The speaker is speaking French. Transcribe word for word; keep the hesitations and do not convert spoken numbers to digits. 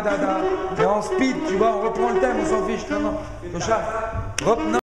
mais t'as- t'as- t'es en speed, tu vois, on reprend le thème, on s'en fiche. Non, non. Tosha, rep- non.